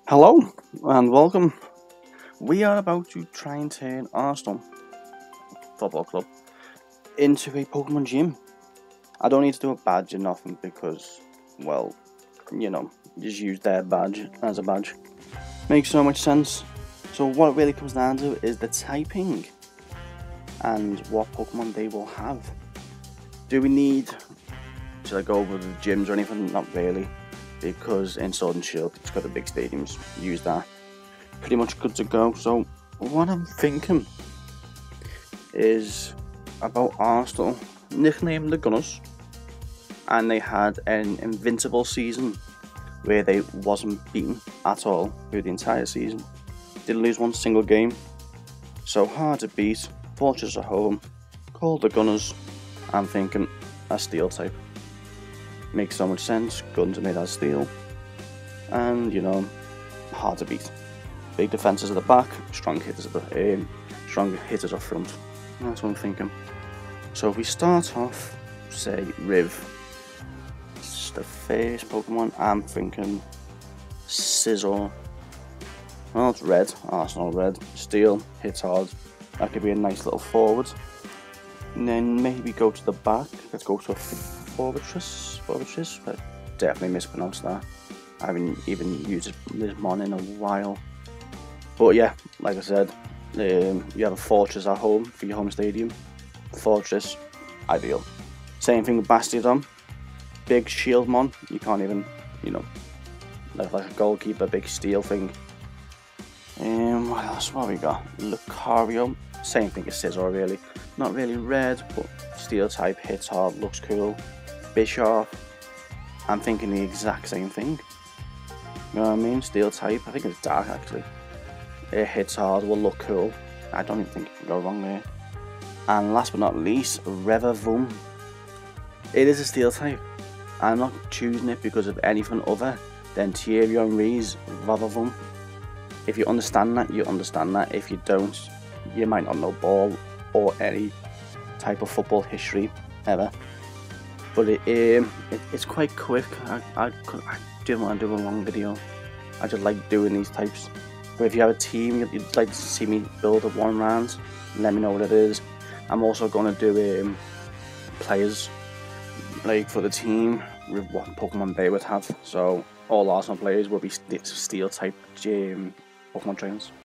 Hello and welcome. We are about to try and turn Arsenal Football Club into a Pokemon gym. I don't need to do a badge or nothing because, well, just use their badge as a badge. Makes so much sense. So what it really comes down to is the typing and what Pokemon they will have. Do we need to go over the gyms or anything? Not really, because in Sword and Shield it's got the big stadiums. Use that. Pretty much good to go. So what I'm thinking is about Arsenal, nicknamed the Gunners, and they had an invincible season where they wasn't beaten at all through the entire season. Didn't lose one single game. So hard to beat. Fortress at home. Called the Gunners. I'm thinking a steel type. Makes so much sense. Guns are made out of steel. And hard to beat. Big defences at the back, strong hitters at the strong hitters up front. That's what I'm thinking. So if we start off, say Riv, it's the first Pokemon. I'm thinking Scizor. Well, it's red, Arsenal red. Steel, hits hard. That could be a nice little forward. And then maybe go to the back. Let's go to a Fortress. But definitely mispronounced that. I haven't even used this mon in a while. But yeah, like I said, you have a Fortress at home for your home stadium. Fortress, ideal. Same thing with Bastiodon. Big shield mon. You can't even, like a goalkeeper, big steel thing. What else? What have we got? Lucario. Same thing as Scizor, really. Not really red, but steel type, hits hard, looks cool. Bisharp. I'm thinking the exact same thing. You know what I mean? Steel type. I think it's dark actually. It hits hard, will look cool. I don't even think you can go wrong there. And last but not least, Revavum. It is a steel type. I'm not choosing it because of anything other than Thierry Henry's Revavum. If you understand that, you understand that. If you don't, you might not know ball or any type of football history ever. But it's quite quick. I didn't want to do a long video. I just like doing these types. But if you have a team you'd like to see me build up one round, let me know what it is. I'm also going to do players like for the team with what Pokemon they would have. So all Arsenal players will be steel type Pokemon trainers.